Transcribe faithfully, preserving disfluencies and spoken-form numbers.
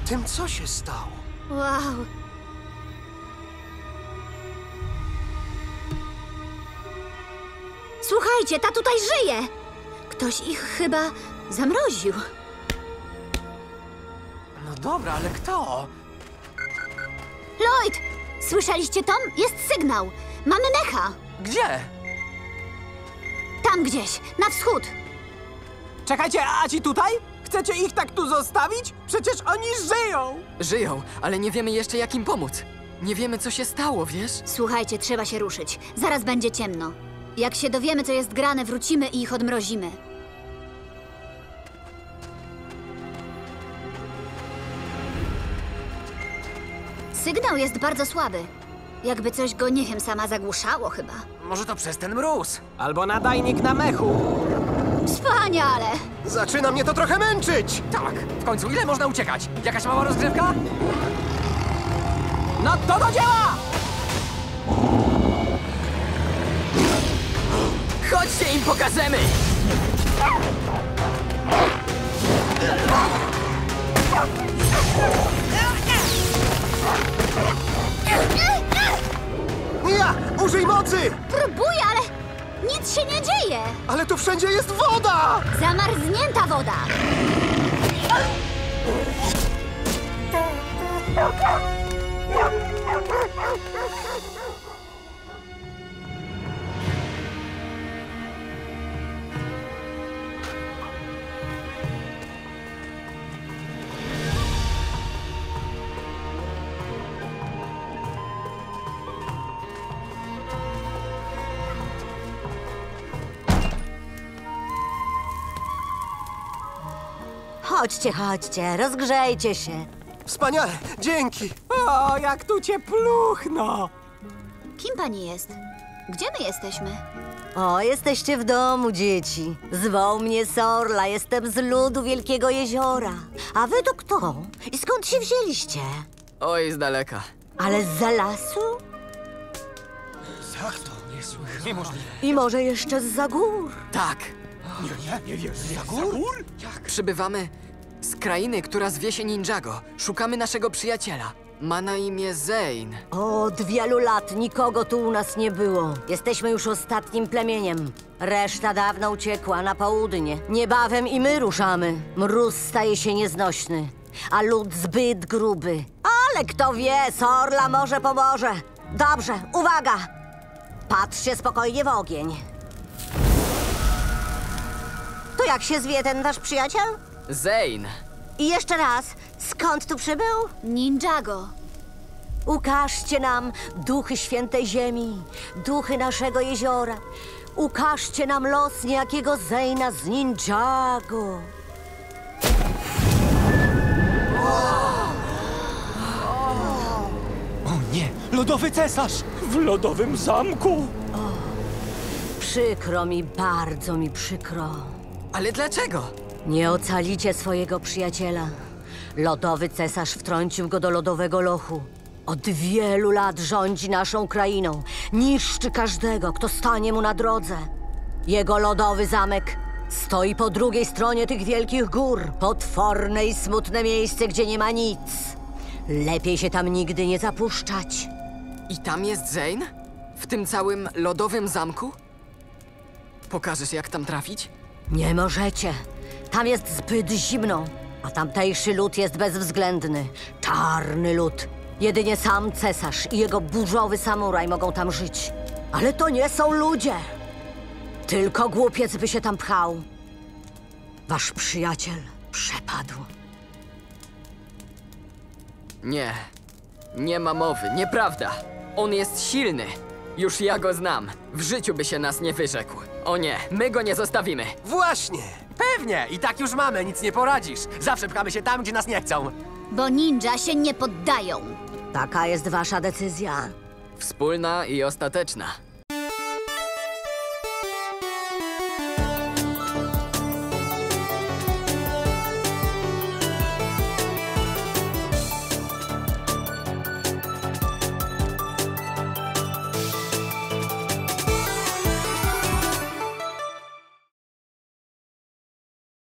tym co się stało? Wow. Słuchajcie, ta tutaj żyje! Ktoś ich chyba zamroził. No dobra, ale kto? Lloyd! Słyszeliście, Tom? Jest sygnał. Mamy mecha. Gdzie? Tam gdzieś, na wschód. Czekajcie, a ci tutaj? Chcecie ich tak tu zostawić? Przecież oni żyją! Żyją, ale nie wiemy jeszcze, jak im pomóc. Nie wiemy, co się stało, wiesz? Słuchajcie, trzeba się ruszyć. Zaraz będzie ciemno. Jak się dowiemy, co jest grane, wrócimy i ich odmrozimy. Sygnał jest bardzo słaby. Jakby coś go, nie wiem, sama zagłuszało chyba. Może to przez ten mróz? Albo nadajnik na mechu. Wspaniale! Zaczyna mnie to trochę męczyć! Tak, w końcu ile można uciekać? Jakaś mała rozgrzewka? No to do dzieła! Chodźcie im pokażemy! Ja! Użyj mocy! Próbuję, ale nic się nie dzieje! Ale tu wszędzie jest woda! Zamarznięta woda! Chodźcie, chodźcie, rozgrzejcie się. Wspaniale! Dzięki! O, jak tu ciepluchno! Kim pani jest? Gdzie my jesteśmy? O, jesteście w domu, dzieci. Zwoł mnie Sorla, jestem z ludu Wielkiego Jeziora. A wy to kto? I skąd się wzięliście? Oj, z daleka. Ale zza lasu? Jak to? Nie słychać. Niemożliwe. I może jeszcze zza gór? Tak, Nie, nie, nie wierzę. Za gór? Jak? przybywamy z krainy, która zwie się Ninjago. Szukamy naszego przyjaciela. Ma na imię Zane. Od wielu lat nikogo tu u nas nie było. Jesteśmy już ostatnim plemieniem. Reszta dawno uciekła na południe. Niebawem i my ruszamy. Mróz staje się nieznośny, a lód zbyt gruby. Ale kto wie, Sorla może pomoże. Dobrze, uwaga! Patrzcie spokojnie w ogień. To jak się zwie ten wasz przyjaciel? Zane. I jeszcze raz, skąd tu przybył? Ninjago. Ukażcie nam duchy świętej ziemi, duchy naszego jeziora. Ukażcie nam los niejakiego Zane'a z Ninjago. O nie! Lodowy cesarz! W lodowym zamku! Przykro mi, bardzo mi przykro. Ale dlaczego? Nie ocalicie swojego przyjaciela. Lodowy cesarz wtrącił go do lodowego lochu. Od wielu lat rządzi naszą krainą. Niszczy każdego, kto stanie mu na drodze. Jego lodowy zamek stoi po drugiej stronie tych wielkich gór. Potworne i smutne miejsce, gdzie nie ma nic. Lepiej się tam nigdy nie zapuszczać. I tam jest Zane? W tym całym lodowym zamku? Pokażesz, jak tam trafić? Nie możecie. Tam jest zbyt zimno, a tamtejszy lud jest bezwzględny. Czarny lud. Jedynie sam cesarz i jego burzowy samuraj mogą tam żyć. Ale to nie są ludzie. Tylko głupiec by się tam pchał. Wasz przyjaciel przepadł. Nie. Nie ma mowy, nieprawda. On jest silny. Już ja go znam. W życiu by się nas nie wyrzekł. O nie, my go nie zostawimy. Właśnie! Pewnie, i tak już mamy, nic nie poradzisz. Zawsze pchamy się tam, gdzie nas nie chcą. Bo ninja się nie poddają. Taka jest wasza decyzja. Wspólna i ostateczna.